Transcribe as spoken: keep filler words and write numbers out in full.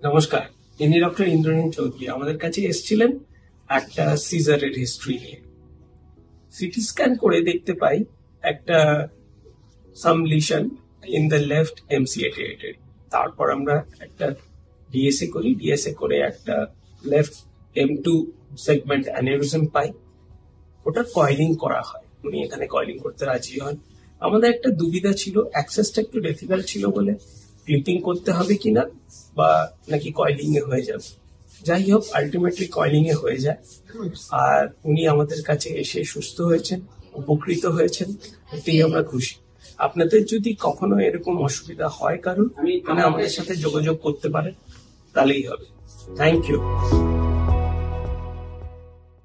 নমস্কার, ইনি ডক্টর ইন্দ্রনীল চৌধুরী আমাদের কাছে এসেছিলেন একটা সিজারের হিস্ট্রি নিয়ে। সিটি স্ক্যান করে দেখতে পাই একটা some lesion in the left MCA territory. তারপর আমরা একটা ডিএসএ করি, ডিএসএ করে একটা left M two segment aneurysm পাই। ওটা কয়েলিং করা হয়, উনি এখানে কয়েলিং করতে রাজি হন। আমাদের একটা দুবিধা ছিল, অ্যাক্সেসটা একটু ডিফিকাল্ট ছিল বলে ক্লিপিং করতে হবে কিনা বা নাকি কয়েলিং এ হয়ে যাবে। যাই হোক, আলটিমেটলি কয়েলিং এ হয়ে যায়। আর উনি আমাদের কাছে এসে সুস্থ হয়েছেন, উপকৃত হয়েছেন, এতেই আমরা খুশি। আপনাদের যদি কখনো এরকম অসুবিধা হয় কারণ, তাহলে আমাদের সাথে যোগাযোগ করতে পারেন, তাহলেই হবে। Thank you.